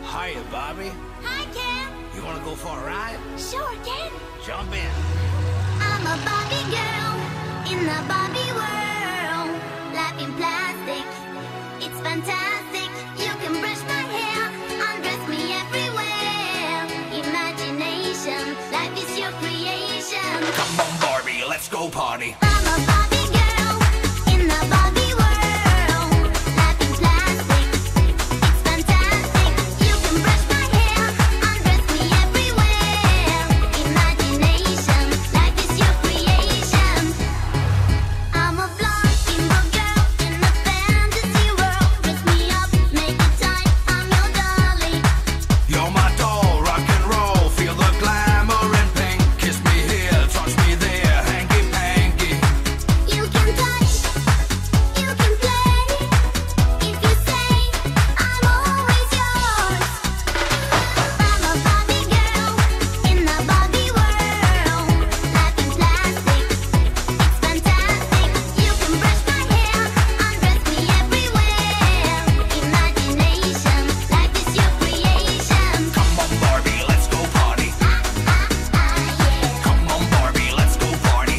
Hiya, Barbie. Hi, Ken. You wanna go for a ride? Sure, Ken. Jump in. I'm a Barbie girl in the Barbie world. Life in plastic, it's fantastic. You can brush my hair, undress me everywhere. Imagination, life is your creation. Come on, Barbie, let's go party. I'm a Barbie girl in the Barbie world. Life in plastic, it's fantastic. You can brush my hair, undress me everywhere. Imagination, life is your creation. I'm a blonde bimbo girl in a fantasy world. Dress me up, make it tight, I'm your dolly. You're my doll, rock and roll. Feel the glamour and pink. Kiss me here, touch me there, hanky-panky. You can touch, you can play. If you say, I'm always yours. I'm a Barbie girl in the Barbie world. Life in plastic, it's fantastic. You can brush my hair, undress me everywhere. Imagination, life is your creation. Come on, Barbie, let's go party. Yeah. Come on, Barbie, let's go party.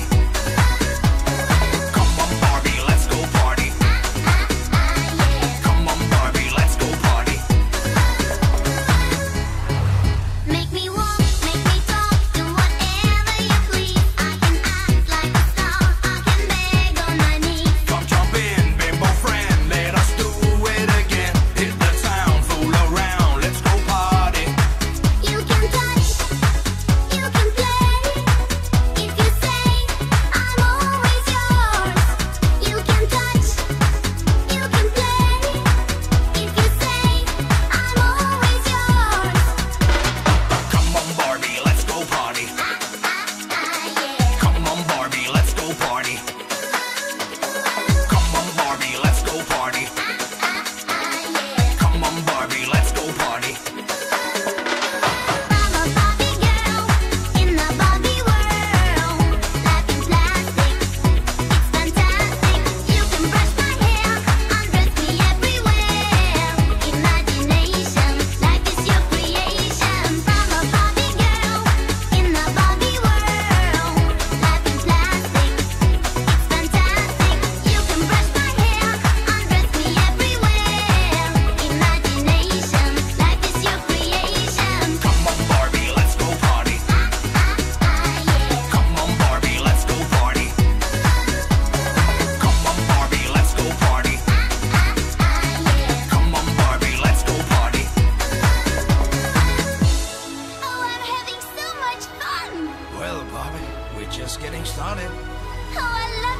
Come on, Barbie, let's go party. Come on, Barbie, let's go party. Make me walk, make me talk, do whatever you please. I can act like a star, I can beg on my knees. Come jump in, bimbo friend, let us do it again. Hit the town, fool around, let's go party. You can touch, you can play. If you say, I'm always yours. You can touch, you can play. If you say, I'm always yours. Come on, Barbie, let's go party. Yeah. Come on, Barbie, let's go party. Come on, Barbie, let's go party. Yeah. Come on, Barbie, let's go party. I'm a Barbie girl in the Barbie world. Life in plastic, it's fantastic. You can brush my hair, undress me everywhere. Imagination, life is your creation. I'm a Barbie girl in the Barbie world. Life in plastic, it's fantastic. You can brush my hair, undress me everywhere. Imagination, life is your creation. Come on, Barbie, let's go party. Yeah. Come on, Barbie, let's go party. Come on, Barbie, let's go party. Come on, Barbie, let's go party. Oh, I'm having so much fun! Well, Barbie, we're just getting started. Oh, I love